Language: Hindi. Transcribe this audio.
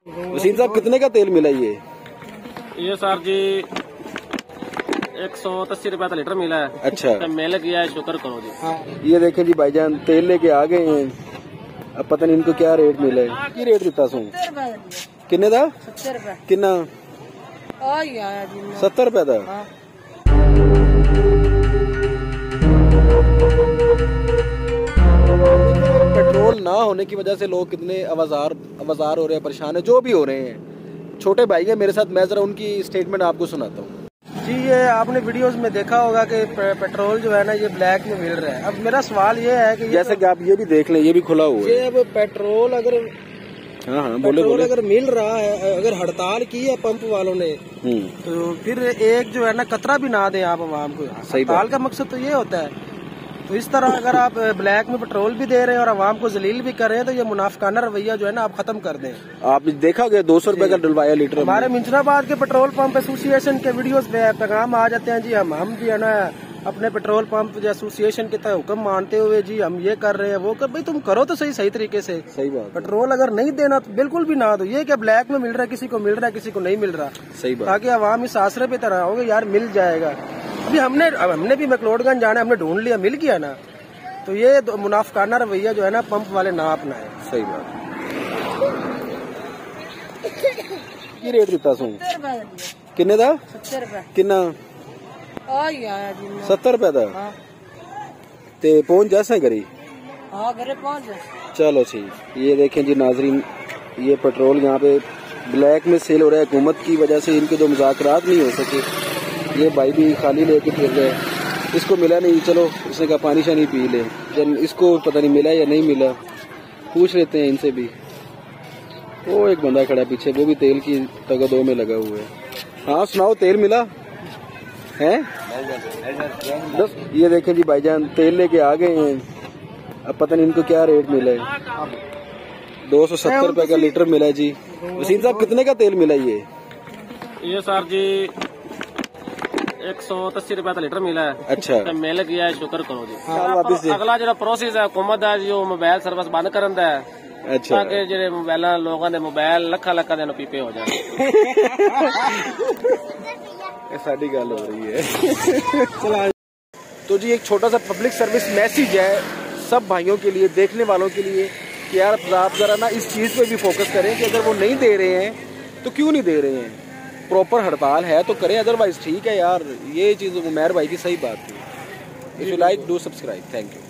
वसीम साहब कितने का तेल मिला ये सर जी 180 रुपए का लीटर मिला है। अच्छा तो मिल गया है, शुक्र करो जी। ये देखें जी भाईजान तेल लेके आ गए हैं। अब पता नहीं इनको क्या रेट मिला है। की रेट दिता सो किन्ने दा 70 रुपए किन्ना 70 रुपए दा। पेट्रोल ना होने की वजह से लोग कितने आवाजार हो रहे हैं, परेशान है, जो भी हो रहे हैं। छोटे भाई है मेरे साथ, मैं जरा उनकी स्टेटमेंट आपको सुनाता हूँ। जी ये आपने वीडियोस में देखा होगा कि पेट्रोल जो है ना ये ब्लैक में मिल रहा है। अब मेरा सवाल ये है कि जैसे कि आप ये भी देख लें, ये भी खुला हुआ है। ये अब पेट्रोल अगर बोले अगर मिल रहा है, अगर हड़ताल की है पंप वालों ने, तो फिर एक जो है ना कतरा भी ना दें आप आवाम को। हड़ताल का मकसद तो ये होता है। तो इस तरह अगर आप ब्लैक में पेट्रोल भी दे रहे हैं और आवाम को जलील भी कर रहे हैं, तो ये मुनाफिकाना रवैया जो है ना आप खत्म कर दें। आपने देखा गया 200 रुपए का डलवाया लीटर। हमारे मिंचनाबाद के पेट्रोल पंप एसोसिएशन के वीडियोस पे पैगाम आ जाते हैं जी, हम भी है ना अपने पेट्रोल पंप एसोसिएशन के तहत हुक्म मानते हुए जी हम ये कर रहे हैं वो कर। भाई तुम करो तो सही तरीके से। सही बात। पेट्रोल अगर नहीं देना तो बिल्कुल भी ना दो। ये क्या ब्लैक में मिल रहा है, किसी को मिल रहा है किसी को नहीं मिल रहा। सही बात। ताकि आवाम इस आसरे पे तरह होगे यार मिल जाएगा। अभी हमने भी मैक्लोडगंज जाना, हमने ढूंढ लिया, मिल गया ना। तो ये मुनाफिकाना रवैया जो है ना पंप वाले ना अपनाए। सही बात। ये रेट दिता सो किन्ने दा 70 रुपए किन्ना 70 रुपए दा। ते पहुंच जैसा करी घरे पहुंच। चलो ठीक। ये देखें जी नाजरीन, ये पेट्रोल यहाँ पे ब्लैक में सेल हो रहा है। हुकूमत की वजह से इनके जो मुज़ाकरात नहीं हो सके। ये भाई भी खाली लेके फिर रहे, इसको मिला नहीं। चलो उसने कहा पानी शानी पी ले। जब इसको पता नहीं मिला या नहीं मिला, पूछ लेते हैं इनसे भी। वो एक बंदा खड़ा पीछे, वो भी तेल की तगदो में लगा हुआ है। हाँ सुनाओ, तेल मिला है? बस ये देखें जी भाईजान तेल लेके आ गए हैं। अब पता नहीं इनको क्या रेट मिला है। 270 रुपए का लीटर मिला है जी। वसीम साहब कितने का तेल मिला ये सर जी 180 रुपए का लीटर मिला है। अच्छा तो मिल गया है, शुक्र करो जी। अगला जो प्रोसेस है हुकूमत का जो मोबाइल सर्विस बंद करन दा है। अच्छा ताकि जेडे मोबाइल लोगों ने मोबाइल लखा दिन पीपे हो जाए। साड़ी गल हो रही है। तो जी एक छोटा सा पब्लिक सर्विस मैसेज है सब भाइयों के लिए, देखने वालों के लिए कि यार आप जरा ना इस चीज पे भी फोकस करें कि अगर वो नहीं दे रहे हैं तो क्यों नहीं दे रहे हैं। प्रॉपर हड़ताल है तो करें, अदरवाइज ठीक है यार। ये चीज उमैर भाई की सही बात थी। If you like do subscribe. Thank you.